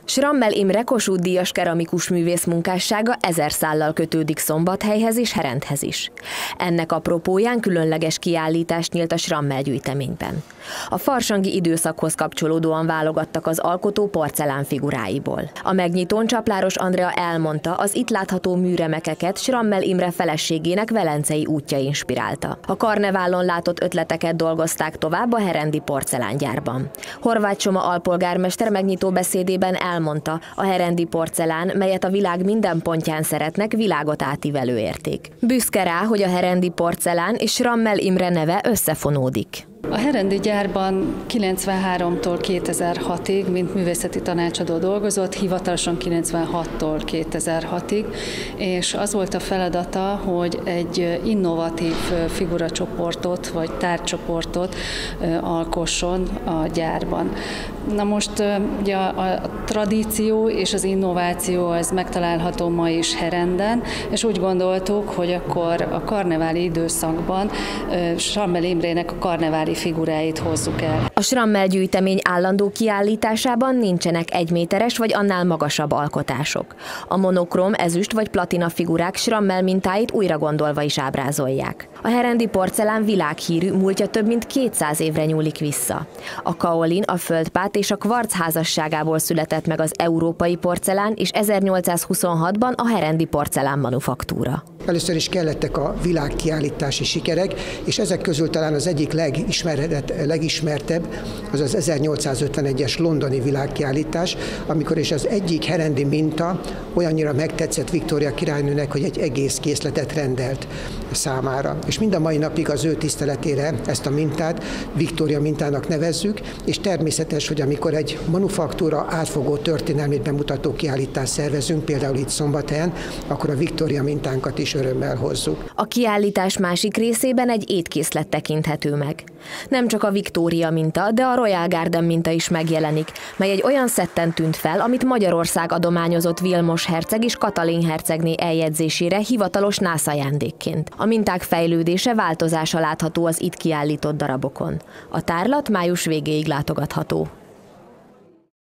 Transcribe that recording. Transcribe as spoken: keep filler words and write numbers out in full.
Schrammel Imre Kossuth-díjas keramikus művész munkássága ezer szállal kötődik Szombathelyhez és Herenthez is. Ennek apropóján különleges kiállítás nyílt a Schrammel gyűjteményben. A farsangi időszakhoz kapcsolódóan válogattak az alkotó porcelán figuráiból. A megnyitón Csapláros Andrea elmondta, az itt látható műremekeket Schrammel Imre feleségének velencei útja inspirálta. A karneválon látott ötleteket dolgozták tovább a herendi porcelángyárban. Horváth Csoma alpolgármester megnyitó beszédében elmondta, a herendi porcelán, melyet a világ minden pontján szeretnek, világot átívelő érték. Büszke rá, hogy a herendi porcelán és Schrammel Imre neve összefonódik. A herendi gyárban kilencvenháromtól kétezer-hatig, mint művészeti tanácsadó dolgozott, hivatalosan kilencvenhattól kétezer-hatig, és az volt a feladata, hogy egy innovatív figuracsoportot vagy tárgycsoportot alkosson a gyárban. Na most ugye a tradíció és az innováció az megtalálható ma is Herenden, és úgy gondoltuk, hogy akkor a karneváli időszakban Schrammel Imrének a karneváli figuráit hozzuk el. A Schrammel gyűjtemény állandó kiállításában nincsenek egyméteres vagy annál magasabb alkotások. A monokrom, ezüst vagy platina figurák Schrammel mintáit újra gondolva is ábrázolják. A herendi porcelán világhírű, múltja több mint kétszáz évre nyúlik vissza. A kaolin, a földpát és a kvarc házasságából született meg az európai porcelán, és ezernyolcszázhuszonhatban a herendi porcelán manufaktúra. Először is kellettek a világkiállítási sikerek, és ezek közül talán az egyik legismertebb az az ezernyolcszázötvenegyes londoni világkiállítás, amikor is az egyik herendi minta olyannyira megtetszett Viktória királynőnek, hogy egy egész készletet rendelt számára. És mind a mai napig az ő tiszteletére ezt a mintát Viktória mintának nevezzük, és természetes, hogy amikor egy manufaktúra átfogó történelmét bemutató kiállítást szervezünk, például itt Szombathelyen, akkor a Viktória mintánkat is örömmel hozzuk. A kiállítás másik részében egy étkészlet tekinthető meg. Nem csak a Viktória minta, de a Royal Garden minta is megjelenik, mely egy olyan szetten tűnt fel, amit Magyarország adományozott Vilmos herceg és Katalin hercegné eljegyzésére hivatalos nász ajándékként. A minták fejlődése, változása látható az itt kiállított darabokon. A tárlat május végéig látogatható.